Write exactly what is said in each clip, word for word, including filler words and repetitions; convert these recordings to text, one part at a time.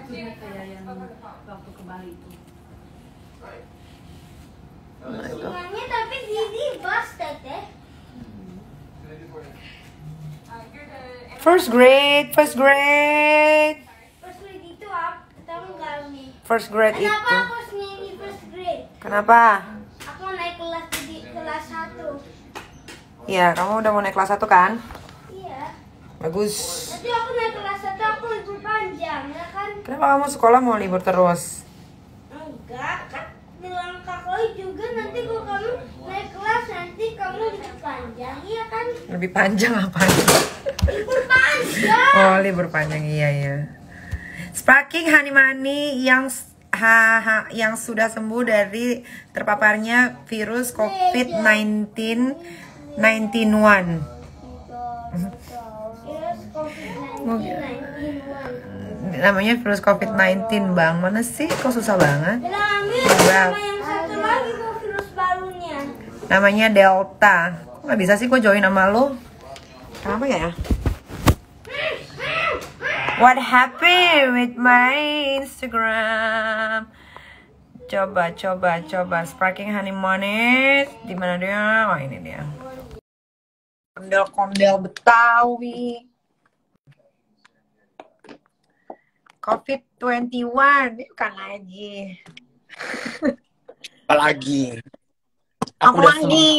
lucunya kayak yang waktu ke Bali itu. Sebenarnya tapi Didi bos teteh. First grade, first grade. First grade itu apa? Tahu nggak nih? First grade Kenapa itu. aku harus nyanyi first grade? Kenapa? Aku naik kelas di kelas satu. Iya, kamu udah mau naik kelas satu kan? Iya. Bagus. Nanti aku naik kelas satu aku libur panjang ya kan? Kenapa kamu sekolah mau libur terus? Enggak kan? Bilang Kak Loi juga nanti kalau kamu naik kelas nanti kamu libur panjang iya kan? Lebih panjang apa? Libur panjang. Oh, libur panjang iya ya. Sparking Hanimani yang ha, ha, yang sudah sembuh dari terpaparnya virus covid sembilan belas sembilan belas. Virus covid sembilan belas. Namanya virus covid sembilan belas, Bang. Mana sih? Kok susah banget? Bilang Amir sama yang satu lagi mau virus barunya. Namanya Delta. Kok nggak bisa sih gue join sama lo? Kenapa ya? What happened with my Instagram? Coba, coba, coba. Sparking Honey Manis. Di mana dia? Oh, ini dia. Kondel-kondel Betawi. covid dua puluh satu. Ini bukan lagi. Apalagi? Aku udah lagi.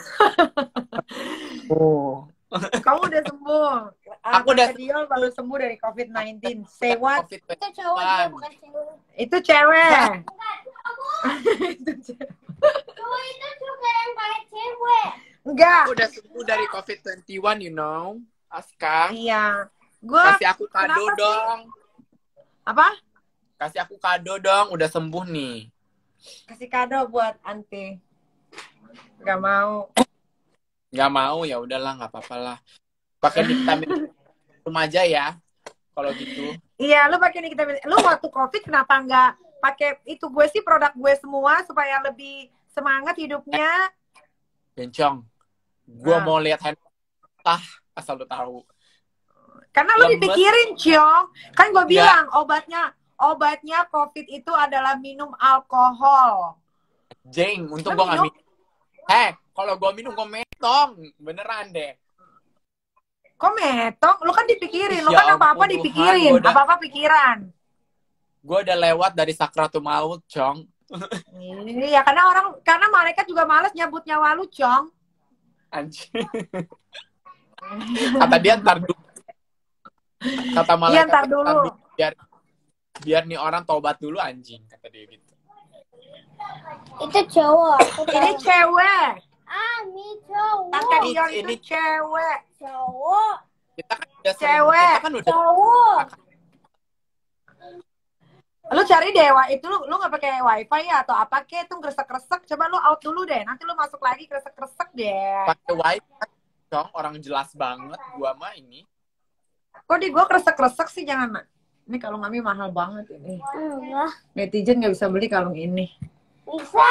sembuh. Kamu udah sembuh. Aku udah Diol baru sembuh dari covid sembilan belas. Say what? COVID Itu cowok dia bukan cewek. Itu cewek. Enggak, aku. Itu cewek. Cowok itu juga yang pakai cewek. Enggak. Aku udah sembuh dari covid dua puluh satu, you know. Aska, Iya. Gua kasih aku kado kenapa sih? dong. Apa? Kasih aku kado dong, udah sembuh nih. Kasih kado buat Anti. Gak mau. Nggak mau ya udahlah, nggak apa-apa lah. Pakai vitamin rumah aja ya. Kalau gitu. Iya, lu pakai Nikita Mirzani. Lu waktu Covid kenapa nggak pakai itu? Gue sih produk gue semua supaya lebih semangat hidupnya. Bencong. Gua Nah. mau lihat handphone. Ah, asal lu tahu. Karena lu Lemes. dipikirin, Ciong. Kan gue Ya. bilang obatnya obatnya Covid itu adalah minum alkohol. Jeng, untung Lu gua nggak minum? minum. Eh, kalau gua minum gua metong. Beneran deh. Kok metong? Lu kan dipikirin. Lu Ya kan apa-apa ampun, dipikirin. Tuhan, gua udah- Apa-apa pikiran. Gua udah lewat dari sakratul maut, Cong. Iya, karena orang karena malaikat juga males nyebut nyawa lu, Cong. Anjing. Kata dia ntar dulu. Kata Iya, malaikat ntar dulu. biar biar nih orang tobat dulu anjing, kata dia gitu. Itu cowok. Aku Ini tahu. cewek. Ah, ini cowok. Tante Dion itu Ini- cewek. Cowok. Kita kan udah sering, Cewek. kita kan udah Cowok. Lu cari dewa itu lu lu nggak pakai wifi ya atau apa kek tuh kresek-kresek. Coba lu out dulu deh. Nanti lu masuk lagi kresek-kresek deh. pakai wifi, Cong. Orang jelas banget gua mah ini. Kok di gua kresek-kresek sih jangan. Ini kalung Mami mahal banget ini. Enggak. Netizen nggak bisa beli kalung ini. Bisa.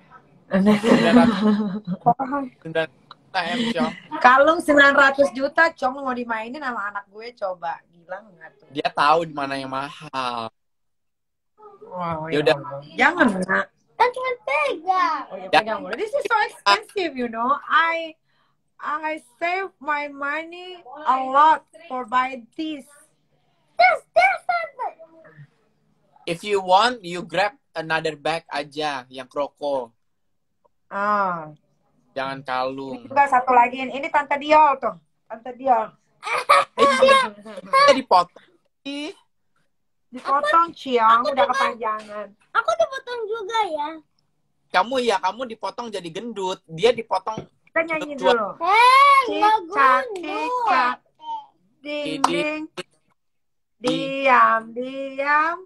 Dan M, Cong. Kalung sembilan ratus juta, Cong, mau dimainin sama anak gue, coba. Gila nggak tuh? Dia tahu di mana yang mahal. Wow, Ya ya udah. Allah. Jangan, nak. Kan cuma pegang. Oh, ya, Ya. pegang boleh. This is so expensive, you know. I I save my money a lot for buying this. Terus, terus, terus. If you want, you grab another bag aja yang kroko. Ah, Jangan ini kalung. juga satu lagi. Ini Tante Diol tuh. Tante Diol. Kita dipotong. Ih, Dipotong, Ciong. Udah kepanjangan. Aku dipotong juga ya. kamu ya, kamu dipotong jadi gendut. Dia dipotong Kita nyanyi Betul. dulu. Eh, nggak Cicak, gendut. cicak. Ding, Di- ding. Diam, diam.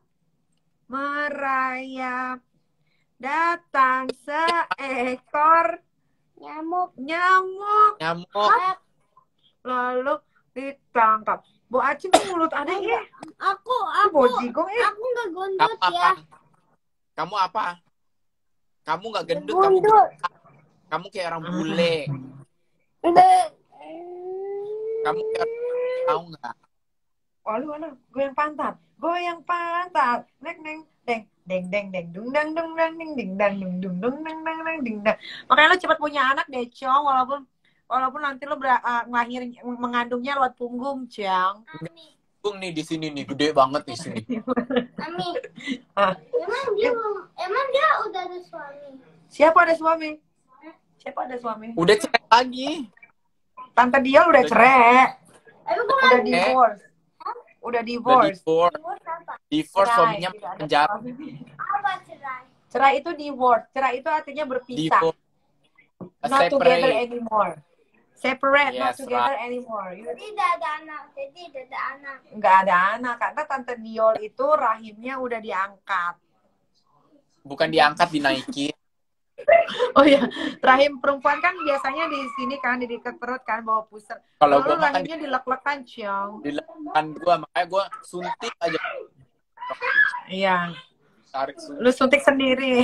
Merayap. Datang seekor Nyamuk. nyamuk. nyamuk. Lalu ditangkap. Bu Acing tuh mulut aneh ya. Aku, Aku aku, bojigong ya. aku nggak Kamu gendut apa? ya. Kamu apa? Kamu nggak gendut, kamu Gendut. kamu kayak orang bule. Udah. Kamu kayak tahu nggak? Walu, walu, goyang pantat, goyang pantat, neng neng, deng, deng deng deng, dung dang dung dang ding ding dang dung dung dung dang dang dang ding dang. Makanya lo cepat punya anak deh, Cong, walaupun walaupun nanti lo ber, uh, ngelahirin mengandungnya lewat punggung, Cong. Punggung nih di sini nih, gede banget di sini. Mami, Ah, emang dia emang dia udah ada suami? siapa ada suami? Siapa ada suami? Udah cerai lagi. Tante Diol udah cerai, Emang udah Eh, divorce, udah udah divorce. divorce. divorce apa? Divorce Cerai, suaminya tidak ada penjara. suami. Apa cerai? Cerai itu divorce, cerai itu artinya berpisah, Divorce. not together Separate. anymore. Separate, not Yes, together right. anymore. Jadi tidak ada anak. Jadi tidak ada anak. Nggak ada anak, karena Tante Diol itu rahimnya udah diangkat. Bukan diangkat, dinaikin. Oh ya, rahim perempuan kan biasanya di sini kan, di dekat perut kan, bawah pusar. Kalau Kalau gue lu makan rahimnya dilek-lekan, Ciong. di depan gue, makanya gue suntik aja. Iya, Tarik suntik lu suntik sendiri.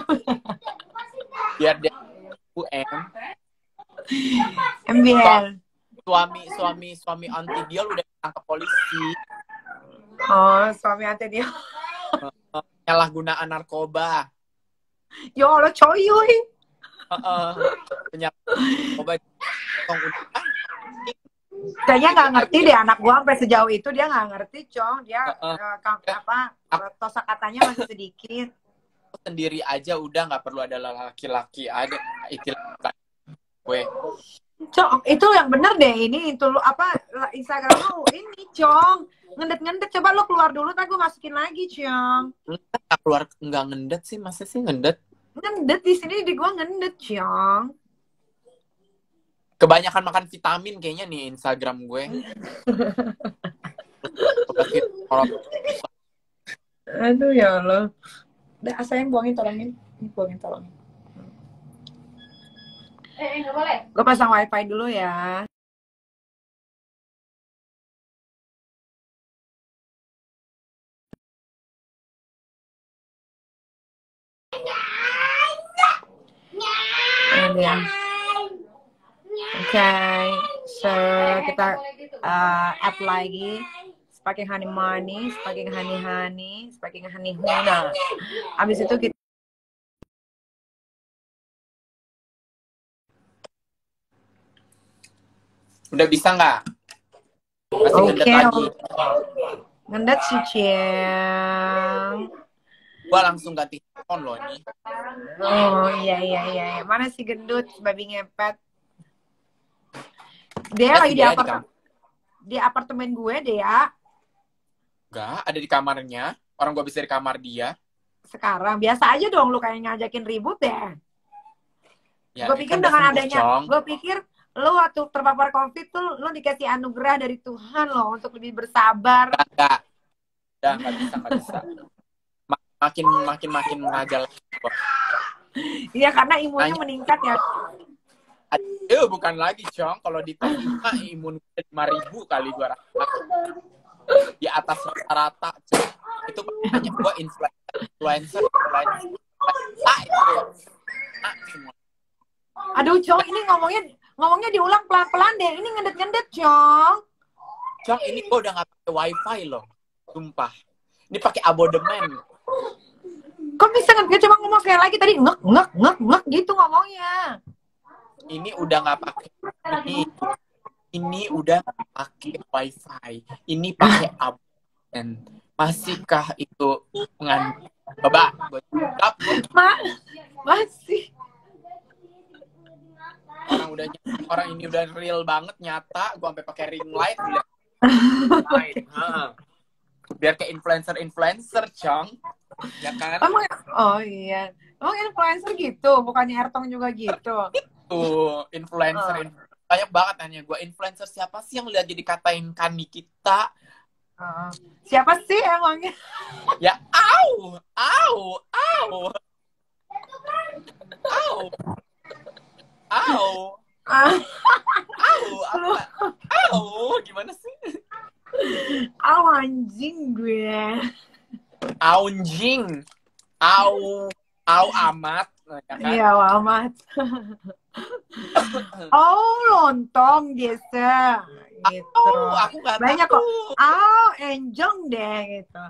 biar dia U M. M B L. Suami suami suami anti Diol udah ditangkap polisi. Oh, suami Tante Diol. Penyalahgunaan narkoba. Ya Allah, coyoy. Heeh. Penyalahgunaan narkoba. Ah, Kayaknya nggak ngerti deh anak gua sampai sejauh itu, dia nggak ngerti, Cong. Dia Heeh. eh, ka- apa tosa katanya masih sedikit. sendiri aja udah, nggak perlu ada laki-laki, ada itu gue. Cong, itu yang bener deh. Ini itu lu apa Instagram lu ini, Cong. Ngendet-ngendet, coba lu keluar dulu, ntar gua masukin lagi, Cong. Nggak keluar, nggak ngendet sih, masa sih ngendet? Ngendet di sini di gua ngendet, Cong. Kebanyakan makan vitamin kayaknya nih Instagram gue. Aduh ya Allah. Udah, sayang buangin, tolongin. Ini buangin, tolongin. Eh, nggak boleh. Gue pasang wifi dulu ya. Ini dia. Oke, so kita uh, add lagi Sparking Honey Money, Sparking Honey Honey, Sparking Honey Huna. Abis itu kita Udah bisa nggak? Masih ngendet Oke, lagi. ngendet sih, Cieng. Gua langsung ganti handphone loh ini. Oh iya iya iya. Mana si gendut babi ngepet? Dia Lihat lagi di dia di apartemen di apartemen gue deh ya. Enggak, ada di kamarnya. Orang gua bisa di kamar dia. Sekarang biasa aja dong lu kayak ngajakin ribut deh. Ya, Gue pikir kan udah dengan sembuh, adanya, Cong. gue pikir lu waktu terpapar COVID tuh lu dikasih anugerah dari Tuhan loh untuk lebih bersabar. Enggak. Udah nggak bisa, nggak bisa. Ma- Makin makin makin merajalela. Iya karena imunnya Nanya. meningkat ya. Eh, bukan lagi, Cong. Kalau di tes lima, imun lima ribu kali gua rasa. Di atas rata-rata, Cong. Itu hanya gua influencer, influencer, influencer. Ah, itu. Ah, semua. Aduh, Cong, ini ngomongnya ngomongnya diulang pelan-pelan deh. Ini ngendet-ngendet, Cong. Cong, ini gua udah nggak pakai wifi loh. Sumpah. Ini pakai abodemen. Kok bisa nggak coba ngomong sekali lagi tadi ngek ngek ngek ngek gitu ngomongnya. Ini udah nggak pakai ini. Ini udah nggak pakai wifi. Ini pakai abodemen. Masihkah itu mengandung? Babak, gua jawab. Ma, masih. Orang udah orang ini udah real banget, nyata. Gua sampai pakai ring light. Lihat. Ha. Biar kayak influencer-influencer, Cong. Ya kan? Emang, oh iya. Emang influencer gitu, bukannya Ertong juga gitu. Tuh, influencer. influencer. Banyak banget nanya gue, influencer siapa sih yang lihat jadi katain Kani kita? Uh, siapa sih emangnya? Ya, au, au, au. Au. Au. Ah, Au, apa? Au, gimana sih? Au anjing gue. Aunjing. Au, au amat. Ya kan? Iya, amat. Oh, lontong biasa. gitu. Oh, aku nggak Banyak tahu. kok. Oh, enjong deh gitu.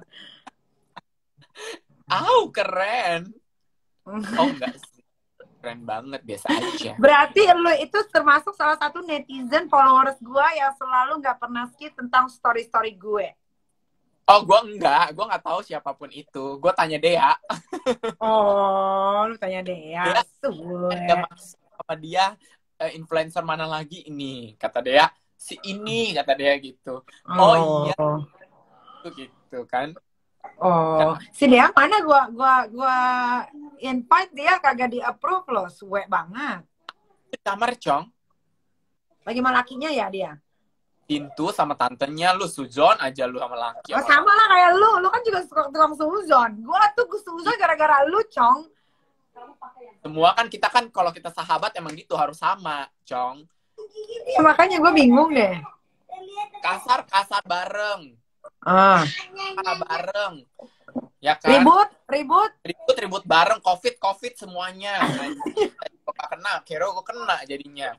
Oh, keren. Oh, enggak sih. Keren banget, biasa aja. Berarti lu itu termasuk salah satu netizen followers gue yang selalu nggak pernah skip tentang story-story gue. Oh, gue enggak. Gue nggak tahu siapapun itu. Gue tanya Dea. Oh, lu tanya deh ya. Dea, Suwe. ada maksud sama dia, eh, influencer mana lagi ini? Kata Dea, si ini, kata Dea gitu. Oh, iya, itu gitu kan. Oh, si dia mana gua gua gua invite dia kagak di approve loh, suwe banget. Di kamar, Cong. Lagi sama lakinya ya dia. Pintu sama tantenya, lu suzon aja lu sama laki. Oh, sama lah kayak lu, lu kan juga suka tukang suzon. Gua tuh suzon gara-gara lu, Cong. Semua kan kita kan kalau kita sahabat emang gitu harus sama, Cong. Ya, makanya gue bingung deh. Kasar kasar bareng, Ah. marah bareng, ya kan? Ribut, ribut. Ribut ribut bareng, covid covid semuanya. Kok gak kena, kira gue kena jadinya.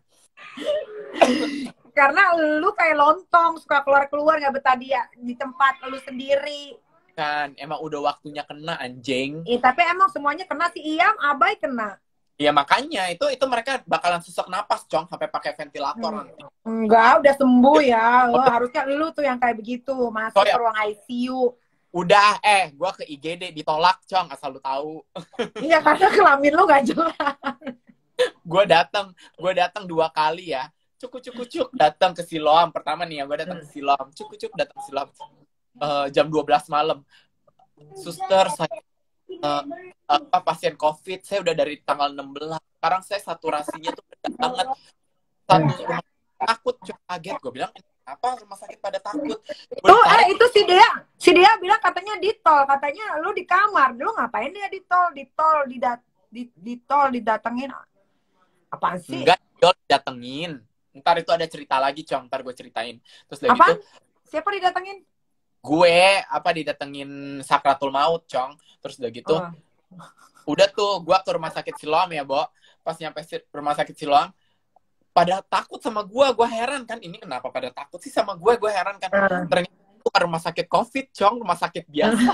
Karena lu kayak lontong, suka keluar-keluar nggak betah dia di tempat lu sendiri. Kan emang udah waktunya kena, anjing. Eh, tapi emang semuanya kena, si Iyam, Abai kena. Ya makanya itu itu mereka bakalan sesak napas, Cong, sampai pakai ventilator Hmm. nanti. Enggak, udah sembuh ya. Oh, harusnya lu tuh yang kayak begitu, masuk Oh, ya. ke ruang I C U. Udah, eh, gue ke I G D ditolak, Cong, asal lu tahu. Iya, karena kelamin lu gak jelas. Gue datang, gue datang dua kali ya. Cuk cuk cuk cuk datang ke Siloam. Pertama nih ya, gue datang ke Siloam. Cuk cuk datang ke Siloam. Uh, jam dua belas malam. Suster, saya uh, apa pasien COVID, saya udah dari tanggal enam belas. Sekarang saya saturasinya tuh rendah banget. Satu rumah takut, cuk, kaget. Gue bilang, apa rumah sakit pada takut? Gua Tuh, ditarik, eh itu si dia, si dia bilang katanya di tol, katanya lu di kamar. Lu ngapain dia di tol, di tol, di dat, di, di tol didatengin. Apaan sih? enggak, Jol, datengin. Ntar itu ada cerita lagi, Cong. Ntar gue ceritain. Terus dari Apaan? itu, Siapa didatengin? gue apa didatengin sakratul maut, Cong. Terus udah gitu, Oh. udah tuh gue ke rumah sakit Siloam ya, Bo. Pas nyampe si- rumah sakit Siloam, pada takut sama gue. Gue heran kan, ini kenapa pada takut sih sama gue? Gue heran kan. Uh. Ternyata itu bukan rumah sakit COVID, Cong. Rumah sakit biasa.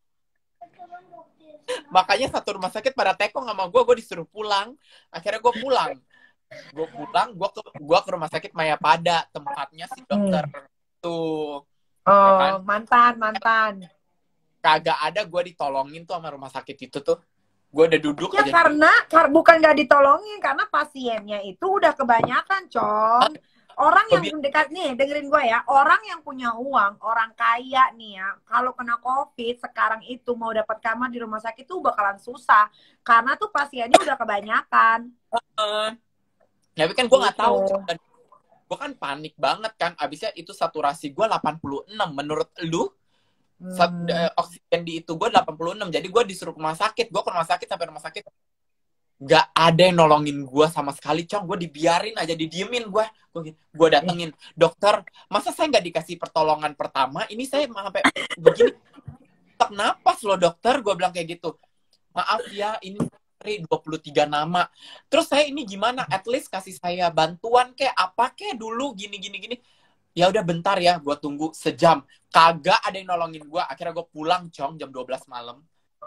Makanya satu rumah sakit pada tekong sama gue. Gue disuruh pulang. Akhirnya gue pulang. Gue pulang, gue ke, gua ke rumah sakit Mayapada. Tempatnya si dokter. Tuh. Oh, Ya kan? mantan, mantan. Kagak ada gue ditolongin tuh sama rumah sakit itu tuh. Gue udah duduk Ya aja. karena kar bukan nggak ditolongin, karena pasiennya itu udah kebanyakan, Cong. Orang yang Lebih- dekat nih, dengerin gue ya, orang yang punya uang, orang kaya nih ya, kalau kena COVID sekarang itu mau dapat kamar di rumah sakit tuh bakalan susah, karena tuh pasiennya udah kebanyakan. Uh, tapi kan gue nggak Gitu. tahu. Gue kan panik banget kan. Abisnya itu saturasi gue delapan puluh enam. Menurut lu, sat- Hmm. eh, oksigen di itu gue delapan puluh enam. Jadi gue disuruh ke rumah sakit. Gue ke rumah sakit sampai rumah sakit. Gak ada yang nolongin gue sama sekali, Cong. Gue dibiarin aja, didiemin gue. Gue datengin, dokter, masa saya nggak dikasih pertolongan pertama? Ini saya sampai begini. Tak napas loh, dokter. Gue bilang kayak gitu. Maaf ya, ini dua puluh tiga nama. Terus saya ini gimana? At least kasih saya bantuan kayak apa kayak dulu gini gini gini. Ya udah bentar ya, gue tunggu sejam. Kagak ada yang nolongin gue. Akhirnya gue pulang, Cong, jam dua belas malam.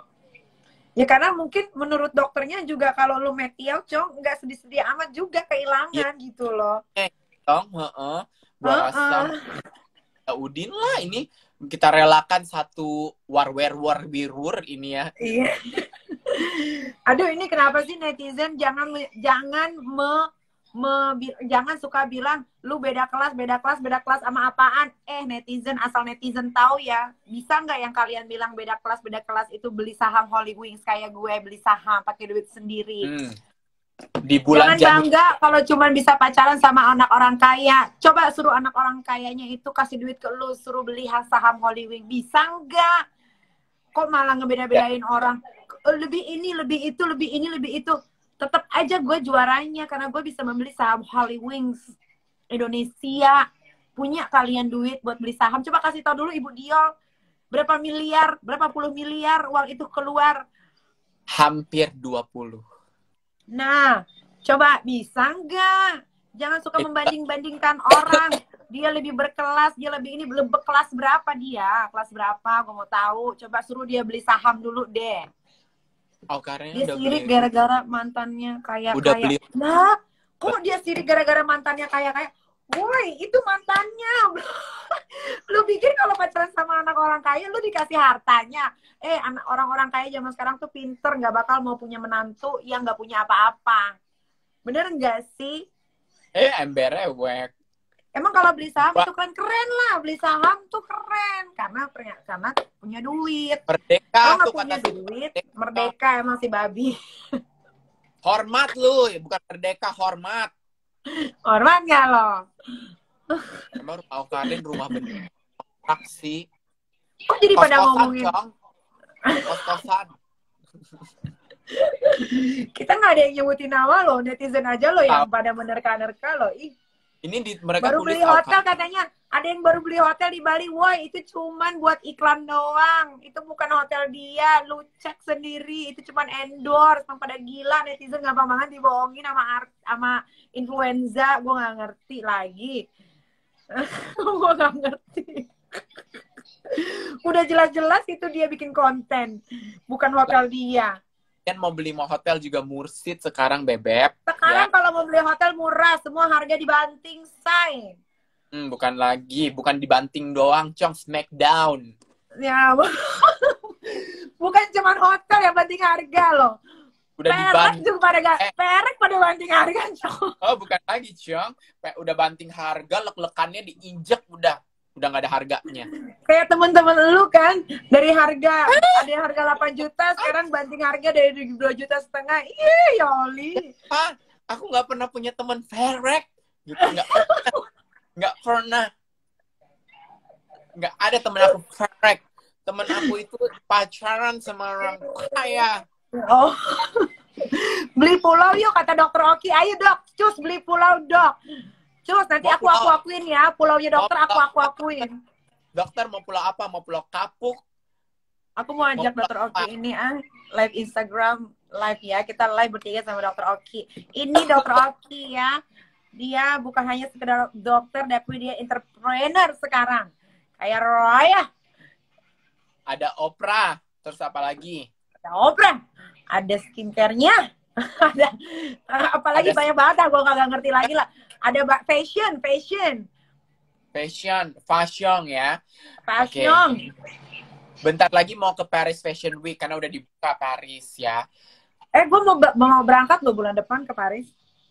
Ya karena mungkin menurut dokternya juga kalau lu metiau, Cong, nggak sedih-sedih amat juga kehilangan gitu loh. Cong, heeh. Gue Heeh. rasa ya udin lah ini kita relakan satu war war war birur ini ya. Iya. Aduh, ini kenapa sih netizen jangan jangan me, me- bi- jangan suka bilang lu beda kelas, beda kelas, beda kelas sama apaan? Eh, netizen asal netizen tahu ya. Bisa nggak yang kalian bilang beda kelas, beda kelas itu beli saham Holy Wings kayak gue beli saham pakai duit sendiri. Hmm. Di bulan Jangan Januari. bangga kalau cuma bisa pacaran sama anak orang kaya. Coba suruh anak orang kayanya itu kasih duit ke lu, suruh beli saham Holy Wings. Bisa nggak? Kok malah ngebeda-bedain orang? Lebih ini, lebih itu, lebih ini, lebih itu. Tetap aja gue juaranya karena gue bisa membeli saham Holy Wings Indonesia. Punya kalian duit buat beli saham? Coba kasih tahu dulu Ibu Diol. Berapa miliar, berapa puluh miliar uang itu keluar? Hampir dua puluh. Nah, coba bisa nggak? Jangan suka membanding-bandingkan orang. dia lebih berkelas, dia lebih ini belum kelas berapa dia? Kelas berapa? Gue mau tahu. Coba suruh dia beli saham dulu deh. Oh, karena Dia udah sirik beli. gara-gara mantannya kayak Udah kayak. beli. Nah, kok dia sirik gara-gara mantannya kayak kayak. Woi, itu mantannya. Lu pikir kalau pacaran sama anak orang kaya, lu dikasih hartanya? Eh, anak orang-orang kaya zaman sekarang tuh pinter, nggak bakal mau punya menantu yang nggak punya apa-apa. Bener nggak sih? Eh, embernya wek. Emang kalau beli saham Wah. itu keren keren lah, beli saham tuh keren karena karena punya duit. Merdeka Kalau nggak tuh punya kata si duit, Merdeka. merdeka emang si babi. Hormat lu, bukan merdeka, hormat. Hormat nggak lo? Emang tahu Karin rumah bener taksi. Kok jadi pada Kos-kosan, ngomongin? Cong. Kos-kosan. Kita nggak ada yang nyebutin nama lo, netizen aja lo yang Tahu. pada menerka-nerka lo. Ih, Ini di mereka baru tulis beli hotel Alka. katanya. Ada yang baru beli hotel di Bali. Woi, itu cuman buat iklan doang. Itu bukan hotel dia. Lu cek sendiri. Itu cuman endorse. Yang pada gila netizen gampang banget dibohongin sama art, sama influenza. Gue nggak ngerti lagi. Gue nggak ngerti. Udah jelas-jelas itu dia bikin konten. Bukan hotel dia. Kan mau beli mau hotel juga mursid sekarang, Bebek. Sekarang Ya. kalau mau beli hotel murah. Semua harga dibanting, say. Hmm, bukan lagi, bukan dibanting doang, Cong, smackdown. Ya, bukan cuma hotel yang banting harga loh. Udah Perek dibanting. juga pada gak, Eh. perek pada banting harga, Cong. Oh, bukan lagi, Cong. Pe- Udah banting harga, lek-lekannya diinjek, udah. Udah nggak ada harganya. Kayak temen-temen lu kan, dari harga, ada yang harga delapan juta, sekarang banting harga dari dua juta setengah. Iya, Yoli. Ah, aku nggak pernah punya teman ferek. Gitu, nggak pernah. Nggak pernah. Nggak ada temen aku ferek. Temen aku itu pacaran sama orang kaya. Oh. Beli pulau yuk, kata dokter Oki. Ayo dok, cus beli pulau dok. Cus, nanti Mau aku aku pulau. akuin ya. Pulaunya dokter Mau aku pulau. aku akuin. Dokter mau pulau apa? Mau pulau kapuk? Aku mau ajak Mau dokter Oki ini ah live Instagram live ya. Kita live bertiga sama dokter Oki. Ini dokter Oki ya. Dia bukan hanya sekedar dokter, tapi dia entrepreneur sekarang. Kayak Roya. Ada Oprah. Terus apa lagi? Ada Oprah. Ada skincare-nya. Ada apalagi Ada- banyak banget ah, gue gak ngerti lagi lah. Ada ba- fashion, fashion, Fashion, fashion ya. fashion. Bentar lagi mau ke Paris Fashion Week karena udah dibuka Paris ya. Eh, gue mau mau berangkat loh bulan depan ke Paris.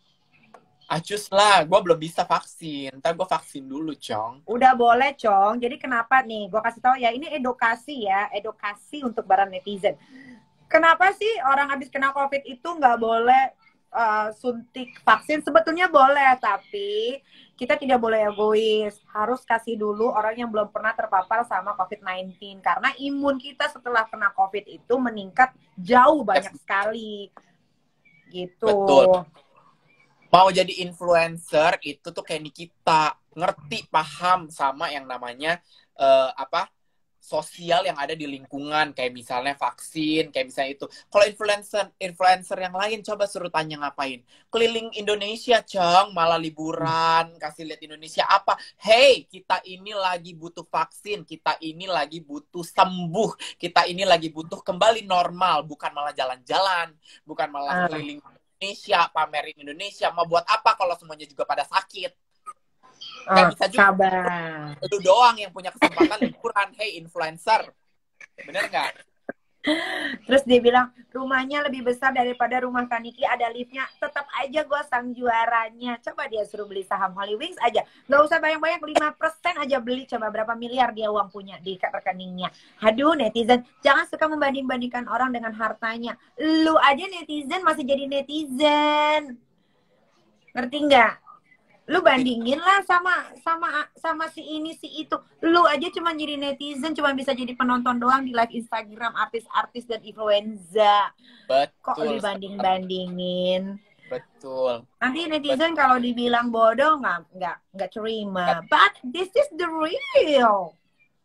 Acus lah, gue belum bisa vaksin. Ntar gue vaksin dulu, Cong. Udah boleh, Cong. Jadi kenapa nih? Gue kasih tahu ya, ini edukasi ya, edukasi untuk para netizen. Kenapa sih orang habis kena COVID itu nggak boleh uh, suntik vaksin? Sebetulnya boleh, tapi kita tidak boleh egois. Harus kasih dulu orang yang belum pernah terpapar sama COVID sembilan belas. Karena imun kita setelah kena COVID itu meningkat jauh banyak sekali. Gitu. Betul. Mau jadi influencer itu tuh kayak Nikita, ngerti, paham sama yang namanya eh, apa sosial yang ada di lingkungan, kayak misalnya vaksin, kayak misalnya itu. Kalau influencer influencer yang lain coba suruh tanya ngapain? Keliling Indonesia, Cong, malah liburan, kasih lihat Indonesia apa? Hey, kita ini lagi butuh vaksin, kita ini lagi butuh sembuh, kita ini lagi butuh kembali normal, bukan malah jalan-jalan, bukan malah Ah. keliling Indonesia, pamerin Indonesia. Mau buat apa kalau semuanya juga pada sakit? Nggak Oh, bisa juga. sabar. Lu doang yang punya kesempatan liburan. Hey, influencer. Bener nggak? Terus dia bilang, rumahnya lebih besar daripada rumah Kaniki, ada liftnya. Tetap aja gue sang juaranya. Coba dia suruh beli saham Holy Wings aja. Nggak usah banyak-banyak, lima persen aja beli. Coba berapa miliar dia uang punya di rekeningnya. Aduh, netizen. Jangan suka membanding-bandingkan orang dengan hartanya. Lu aja netizen masih jadi netizen. Ngerti nggak? Lu bandingin lah sama sama sama si ini si itu. Lu aja cuma jadi netizen, cuma bisa jadi penonton doang di live Instagram artis-artis dan influenza. Kok Betul. dibanding-bandingin? Betul. Nanti netizen kalau dibilang bodoh nggak nggak nggak terima. But this is the real.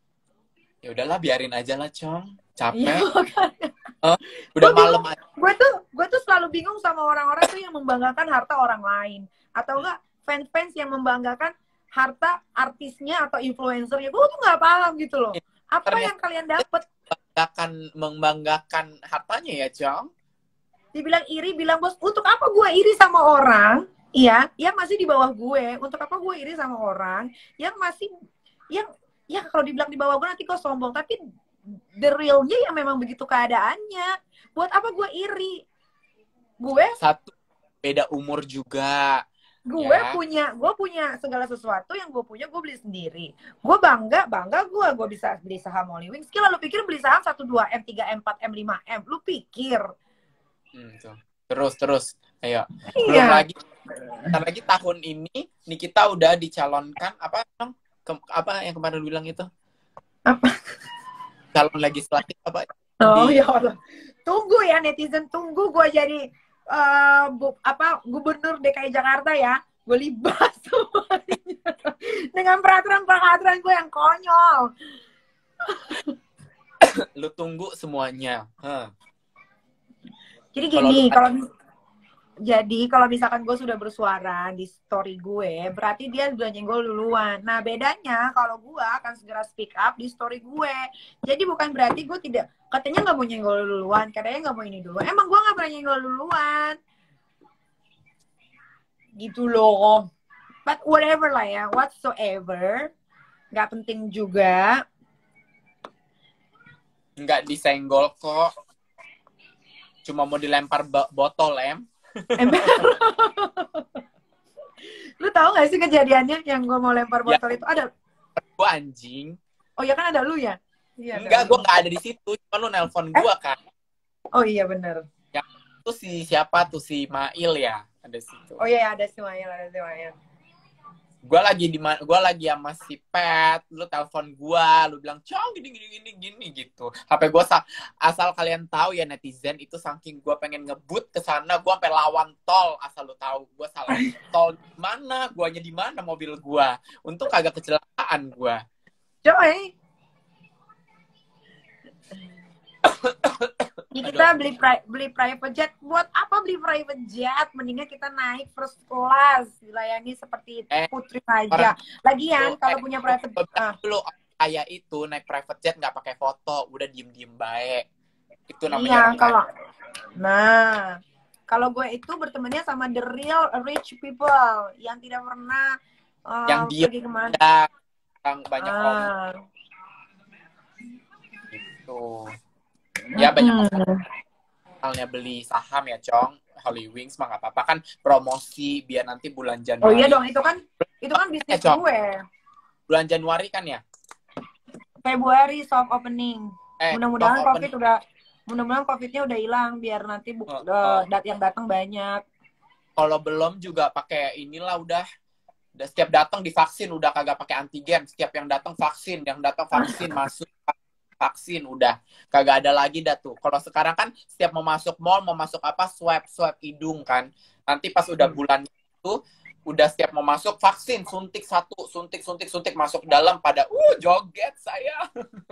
Ya udahlah, biarin aja lah, Cong. Iya, Capek. kan? Oh, udah Gua malam bingung. aja. Gue tuh gue tuh selalu bingung sama orang-orang tuh yang membanggakan harta orang lain, atau enggak fans-fans yang membanggakan harta artisnya atau influencernya. Gue tuh nggak paham gitu loh. Apa Ternyata yang kalian dapet? akan membanggakan hartanya ya, Cong. Dibilang iri, bilang bos, untuk apa gue iri sama orang, iya, yang masih di bawah gue? Untuk apa gue iri sama orang yang masih, yang, ya kalau dibilang di bawah gue nanti gue sombong, tapi the realnya ya memang begitu keadaannya. Buat apa gue iri? Gue, Satu, beda umur juga. gue Ya. punya, gue punya segala sesuatu yang gue punya, gue beli sendiri. Gue bangga, bangga gue, gue bisa beli saham Holy Wings. Kira lu pikir beli saham satu, dua M, tiga M, empat M, lima M? Lu pikir? Hmm, tuh. Terus, terus. Ayo. Belum Iya. lagi, bentar lagi tahun ini, Nikita udah dicalonkan, apa, Cong? Ke- apa yang kemarin lu bilang itu? Apa? Calon legislatif apa? Oh Di- ya Allah. Tunggu ya netizen, tunggu gue jadi eh, bu, apa gubernur D K I Jakarta ya. Gue libas semuanya dengan peraturan-peraturan gue yang konyol. Lu tunggu semuanya. Huh. Jadi Kalau gini, lu- kalau jadi kalau misalkan gue sudah bersuara di story gue, berarti dia udah nyenggol duluan. Nah bedanya kalau gue akan segera speak up di story gue. Jadi bukan berarti gue tidak, katanya nggak mau nyenggol duluan, katanya nggak mau ini dulu. Emang gue nggak pernah nyenggol duluan. Gitu loh. But whatever lah ya, whatsoever. Nggak penting juga. Nggak disenggol kok. Cuma mau dilempar bo- botol, em. Ember. Lu tahu gak sih kejadiannya yang gue mau lempar Ya. botol itu? Ada. Gua anjing. Oh ya kan ada lu ya? Iya, ada Enggak, lu. gua nggak ada di situ. Cuma lu nelpon gua kan. Oh iya bener. Itu si siapa tuh, si Mail ya, ada situ. Oh iya ada si Mayel, ada si Mayel. Gua lagi di ma- gua lagi sama si Pet, lu telepon gua, lu bilang, "Cong, gini gini gini gini" gitu. H P gua sa- asal kalian tahu ya netizen, itu saking gua pengen ngebut ke sana, gua sampai lawan tol, asal lu tahu. Gua salah tol di mana, guanya di mana mobil gua. Untung kagak kecelakaan gua. Coy. Ya, kita beli pri- beli private jet. Buat apa beli private jet? Mendingan kita naik first class, dilayani seperti Eh, putri raja. orang- Lagian Lu, kalau eh, punya private lu- ah. lu kayak itu naik private jet nggak pakai foto, udah diem diem baik. Itu Iya, namanya orang kalau kaya. nah, kalau gue itu bertemannya sama the real rich people yang tidak pernah uh, Yang diem. pergi kemana. Ada orang banyak om Ah. gitu. Ya banyak Hmm. orang misalnya beli saham ya, Cong. Holy Wings mah nggak apa-apa kan, promosi biar nanti bulan Oh Januari. iya dong, itu kan itu kan bisnis Eh, Cok. gue. Bulan Januari kan ya? Februari soft opening. Eh, Mudah-mudahan soft COVID udah mudah-mudahan COVID-nya udah hilang biar nanti bu- Oh, eh, oh. dat yang datang banyak. Kalau belum juga pakai inilah udah udah setiap datang divaksin, udah kagak pakai antigen, setiap yang datang vaksin, yang datang vaksin masuk vaksin udah kagak ada lagi dah tuh. Kalau sekarang kan setiap mau masuk mall, mau masuk apa, swab swab hidung kan. Nanti pas udah bulan itu udah setiap mau masuk vaksin, suntik satu, suntik suntik suntik masuk dalam pada uh joget saya.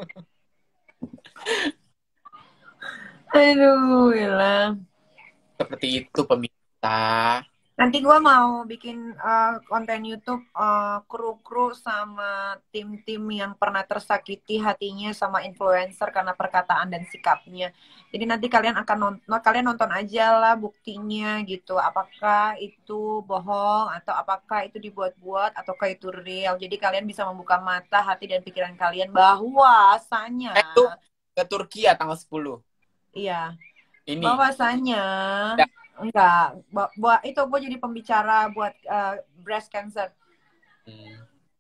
Aduh, gila. Seperti itu pemirsa. Nanti gue mau bikin uh, konten YouTube uh, kru-kru sama tim-tim yang pernah tersakiti hatinya sama influencer karena perkataan dan sikapnya. Jadi nanti kalian akan nonton, kalian nonton aja lah buktinya gitu. Apakah itu bohong atau apakah itu dibuat-buat ataukah itu real. Jadi kalian bisa membuka mata, hati dan pikiran kalian bahwasanya. Eh tuh ke Turki ya tanggal sepuluh. Iya. Ini Bahwasanya Ya. enggak, bu- buat itu gue jadi pembicara buat uh, breast cancer. Hmm.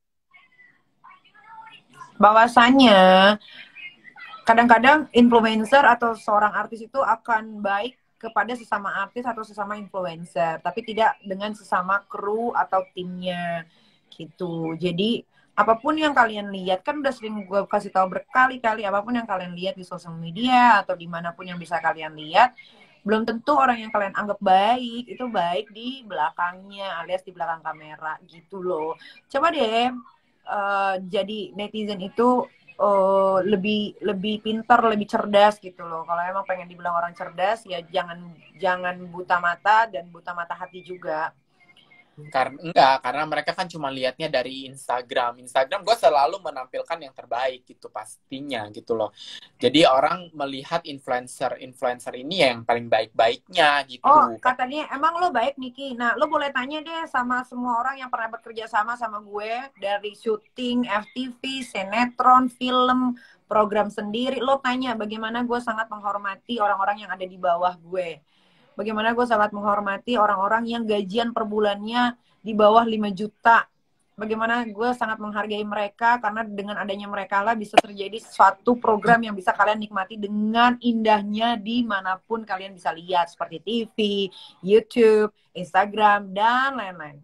Bahwasanya kadang-kadang influencer atau seorang artis itu akan baik kepada sesama artis atau sesama influencer, tapi tidak dengan sesama kru atau timnya gitu. Jadi apapun yang kalian lihat, kan udah sering gue kasih tahu berkali-kali, apapun yang kalian lihat di sosial media atau dimanapun yang bisa kalian lihat, belum tentu orang yang kalian anggap baik itu baik di belakangnya alias di belakang kamera gitu loh. Coba deh uh, jadi netizen itu uh, lebih lebih pintar, lebih cerdas gitu loh. Kalau emang pengen dibilang orang cerdas ya jangan jangan buta mata dan buta mata hati juga. Karena enggak, karena mereka kan cuma lihatnya dari Instagram. Instagram gue selalu menampilkan yang terbaik gitu pastinya gitu loh. Jadi orang melihat influencer-influencer ini yang paling baik-baiknya gitu. Oh, katanya emang lo baik, Niki. Nah, lo boleh tanya deh sama semua orang yang pernah bekerja sama sama gue dari syuting, F T V, sinetron, film, program sendiri. Lo tanya bagaimana gue sangat menghormati orang-orang yang ada di bawah gue. Bagaimana gue sangat menghormati orang-orang yang gajian per bulannya di bawah lima juta. Bagaimana gue sangat menghargai mereka, karena dengan adanya mereka lah bisa terjadi suatu program yang bisa kalian nikmati dengan indahnya dimanapun kalian bisa lihat. Seperti T V, YouTube, Instagram, dan lain-lain.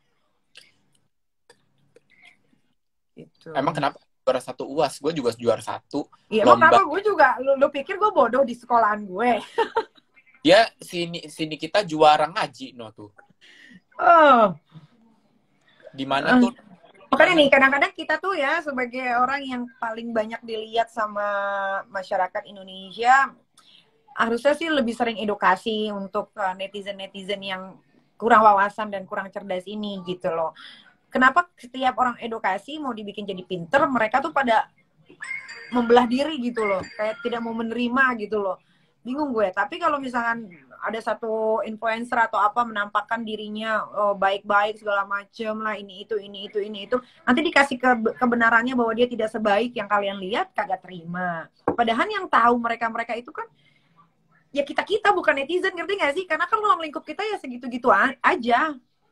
Gitu. Emang kenapa juara satu U A S? Gue juga juara satu. Iya, lo kenapa gue juga? Lo, lo pikir gue bodoh di sekolahan gue? Dia sini sini kita juara ngaji no tuh. Oh. Di mana Uh. tuh? Makanya nih, kadang-kadang kita tuh ya sebagai orang yang paling banyak dilihat sama masyarakat Indonesia, harusnya sih lebih sering edukasi untuk uh, netizen-netizen yang kurang wawasan dan kurang cerdas ini gitu loh. Kenapa setiap orang edukasi mau dibikin jadi pinter, mereka tuh pada membelah diri gitu loh, kayak tidak mau menerima gitu loh. Bingung gue. Tapi kalau misalkan ada satu influencer atau apa menampakkan dirinya oh, baik-baik segala macem lah, ini itu ini itu ini itu, nanti dikasih ke kebenarannya bahwa dia tidak sebaik yang kalian lihat, kagak terima. Padahal yang tahu mereka-mereka itu kan ya kita-kita, bukan netizen, ngerti gak sih? Karena kan ruang lingkup kita ya segitu-gitu aja.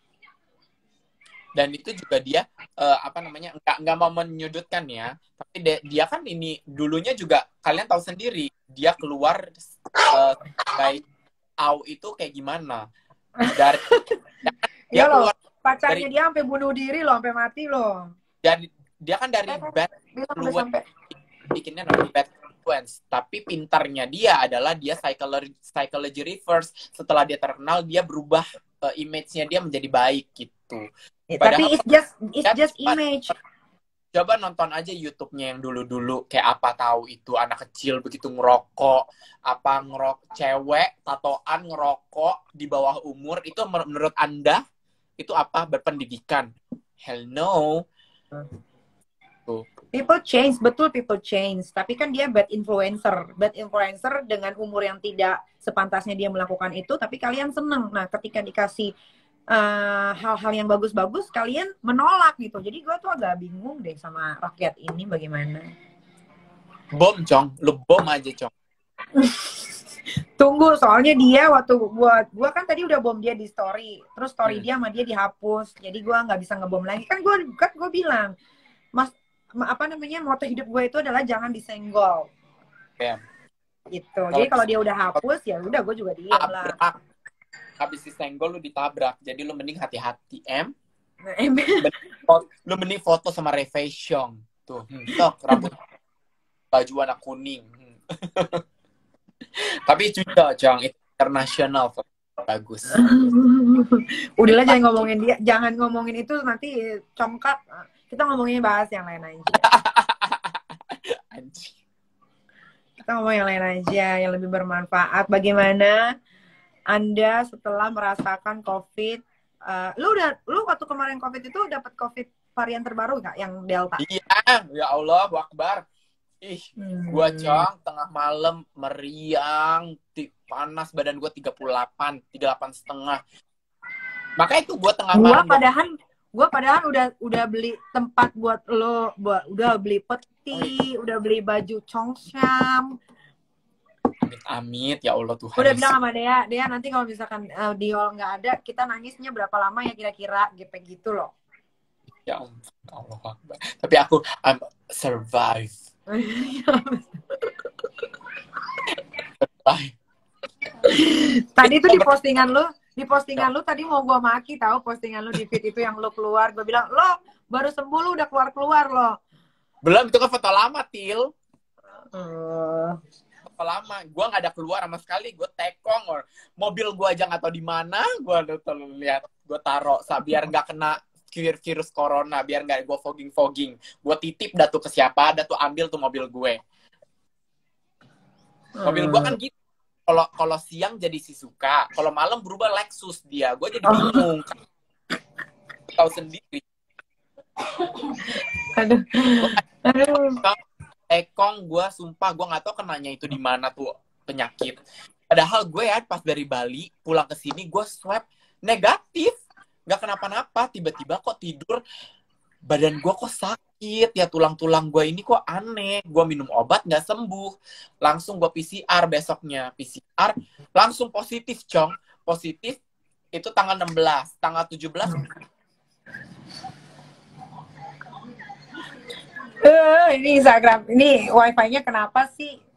Dan itu juga dia uh, apa namanya nggak nggak mau menyudutkan ya, tapi de, dia kan ini dulunya juga kalian tahu sendiri dia keluar uh, kayak au itu kayak gimana dari dia ya keluar loh, pacarnya dari, dia sampai bunuh diri loh, sampai mati loh. Dan dia kan dari bad influence bikinnya namanya bad influence, tapi pintarnya dia adalah dia psychology psychology reverse. Setelah dia terkenal dia berubah uh, image-nya dia menjadi baik gitu. Ya, tapi it's just it's ya, just image. Coba nonton aja YouTube-nya yang dulu-dulu, kayak apa tahu itu anak kecil begitu ngerokok, apa ngerok cewek tatoan ngerokok di bawah umur, itu menurut Anda itu apa berpendidikan? Hell no. Tuh. People change, betul people change. Tapi kan dia bad influencer, bad influencer dengan umur yang tidak sepantasnya dia melakukan itu, tapi kalian seneng. Nah, ketika dikasih Uh, hal-hal yang bagus-bagus kalian menolak gitu. Jadi gue tuh agak bingung deh sama rakyat ini bagaimana. Bom Cong, lu bom aja Cong. Tunggu, soalnya dia waktu gue gue kan tadi udah bom dia di story, terus story hmm. dia sama dia dihapus, jadi gue nggak bisa ngebom lagi. Kan gue kan gue bilang, mas apa namanya moto hidup gue itu adalah jangan disenggol. Yeah. Gitu. Kalo jadi kalau dia udah hapus ya udah gue juga diam lah. Habis disenggol lu ditabrak, jadi lu mending hati-hati em. em. Lu mending foto sama Revei Xiong tuh, tok rambut baju warna kuning. Tapi juga Cong, itu internasional bagus. Udahlah jangan ngomongin dia, jangan ngomongin itu nanti congkak. Kita ngomongin bahas yang lain aja. Kita ngomong yang lain aja, yang lebih bermanfaat. Bagaimana Anda setelah merasakan COVID, uh, lu udah, lu waktu kemarin COVID itu dapat COVID varian terbaru nggak, yang Delta? Iya, ya Allah, Akbar. Ih, hmm. gua Cong, tengah malam meriang, panas badan gua tiga puluh delapan, tiga puluh delapan setengah. Makanya itu gua tengah gua malam. Padahal, gua padahal udah udah beli tempat buat lo, buat udah beli peti, oh, udah beli baju Chongsham. Amit, ya Allah Tuhan. Udah bilang sama Dea, Dea nanti kalau misalkan uh, Diol nggak ada, kita nangisnya berapa lama ya kira-kira, gitu loh. Ya Allah Akbar. Tapi aku I'm survive. survive. Tadi tuh di postingan lu, di postingan lu tadi mau gua maki tahu, postingan lu di feed itu yang lu keluar, gua bilang lo baru sembuh lu udah keluar-keluar lo. Belum, itu kan foto lama, Til. Uh. Lama, gue nggak ada keluar sama sekali, gue tekong, or mobil gue aja nggak tahu di mana, gue udah lihat, gue taruh, biar nggak kena virus corona, biar nggak gue fogging fogging, gue titip dah tuh ke siapa, ada tuh ambil tuh mobil gue, mobil gue kan gitu, kalau kalau siang jadi Shizuka, kalau malam berubah Lexus dia, gue jadi bingung. tahu sendiri. Aduh. Aduh. Ekong gue sumpah gue nggak tahu kenanya itu di mana tuh penyakit. Padahal gue ya pas dari Bali pulang ke sini gue swab negatif, nggak kenapa-napa. Tiba-tiba kok tidur badan gue kok sakit ya, tulang-tulang gue ini kok aneh. Gue minum obat nggak sembuh. Langsung gue P C R besoknya, P C R langsung positif cong, positif itu tanggal enam belas, tanggal tujuh belas. Eh, ini Instagram, ini wifi-nya kenapa sih?